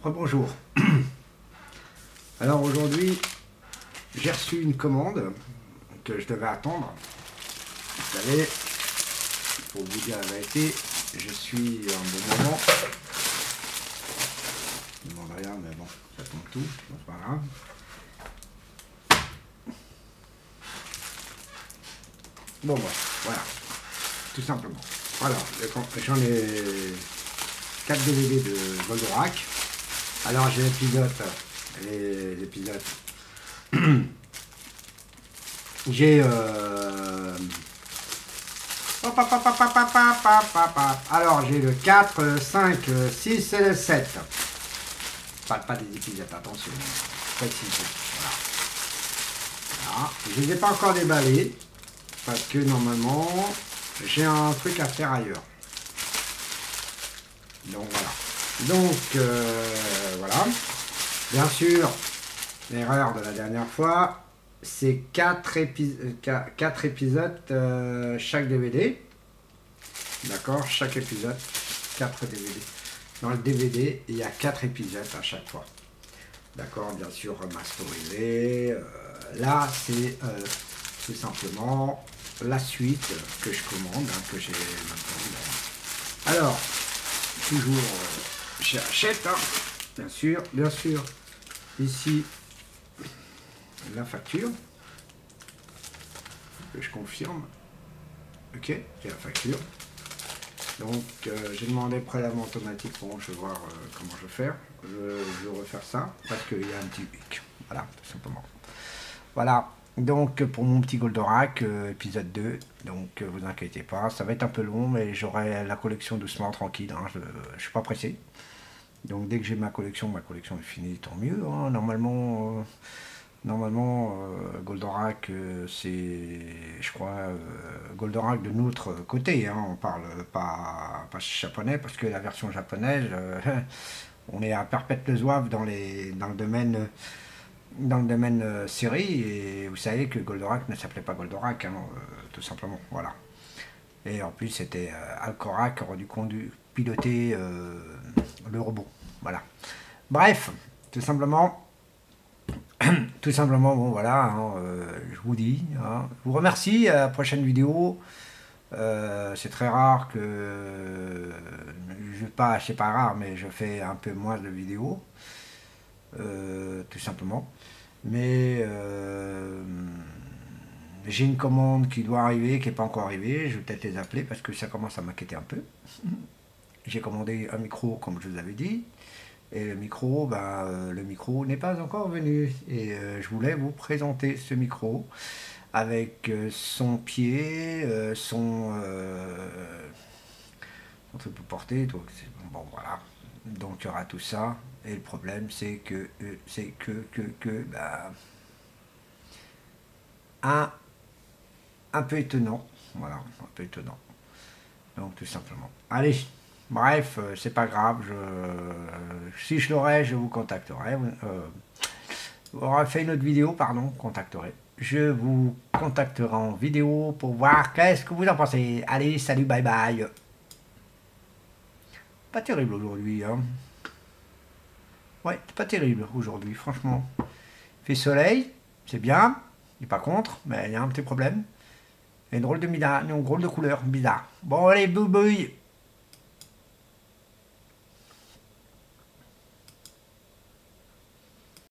Rebonjour. Alors aujourd'hui, j'ai reçu une commande que je devais attendre. Vous savez, pour vous dire la vérité, je suis en bon moment. Je ne demande rien, mais bon, ça tombe tout, donc c'est pas grave. Bon, voilà, tout simplement. Alors, j'en ai 4 DVD de Goldorak. Alors, j'ai l'épisode, j'ai alors j'ai le 4, le 5, le 6 et le 7. Pas des épisodes, attention. Précision. Voilà. Voilà. Je ne les ai pas encore déballés parce que normalement j'ai un truc à faire ailleurs. Donc voilà. Donc voilà. Bien sûr, l'erreur de la dernière fois, c'est 4 épisodes chaque DVD. D'accord, chaque épisode, 4 DVD. Dans le DVD, il y a 4 épisodes à chaque fois. D'accord, bien sûr, remasterisé. Là, c'est tout simplement la suite que je commande, hein, que j'ai maintenant. Alors, toujours j'achète, hein, bien sûr. Ici, la facture, que je confirme. Ok, j'ai la facture. Donc, j'ai demandé prélèvement automatique. Bon, je vais voir comment je vais faire. Je vais refaire ça parce qu'il y a un petit hic. Voilà, tout simplement. Voilà. Donc, pour mon petit Goldorak, épisode 2. Donc, vous inquiétez pas. Ça va être un peu long, mais j'aurai la collection doucement, tranquille. Hein, je ne suis pas pressé. Donc, dès que j'ai ma collection est finie, tant mieux. Hein. Normalement, Goldorak, c'est, je crois, Goldorak de notre côté. Hein, on parle pas japonais, parce que la version japonaise, on est à perpète zouave dans le domaine série. Et vous savez que Goldorak ne s'appelait pas Goldorak, hein, tout simplement. Voilà. Et en plus, c'était Alcorak qui aurait dû piloter le robot. Voilà. Bref, tout simplement, bon voilà, hein, je vous dis, hein, je vous remercie, à la prochaine vidéo. C'est très rare que, c'est pas rare, mais je fais un peu moins de vidéos, tout simplement. Mais j'ai une commande qui doit arriver, qui n'est pas encore arrivée, je vais peut-être les appeler parce que ça commence à m'inquiéter un peu. J'ai commandé un micro, comme je vous avais dit. Et le micro n'est pas encore venu. Et je voulais vous présenter ce micro avec son pied, son truc pour porter. Donc bon voilà. Donc il y aura tout ça. Et le problème c'est que un peu étonnant. Voilà, un peu étonnant. Donc tout simplement. Allez. Bref, c'est pas grave, si je l'aurai, je vous contacterai. Vous aurez fait une autre vidéo, pardon, contacterai. Je vous contacterai en vidéo pour voir qu'est-ce que vous en pensez. Allez, salut, bye bye. Pas terrible aujourd'hui, hein. Ouais, c'est pas terrible aujourd'hui, franchement. Il fait soleil, c'est bien, il n'est pas contre, mais il y a un petit problème. Il y a une drôle de couleur, bizarre. Bon, allez, boubouille.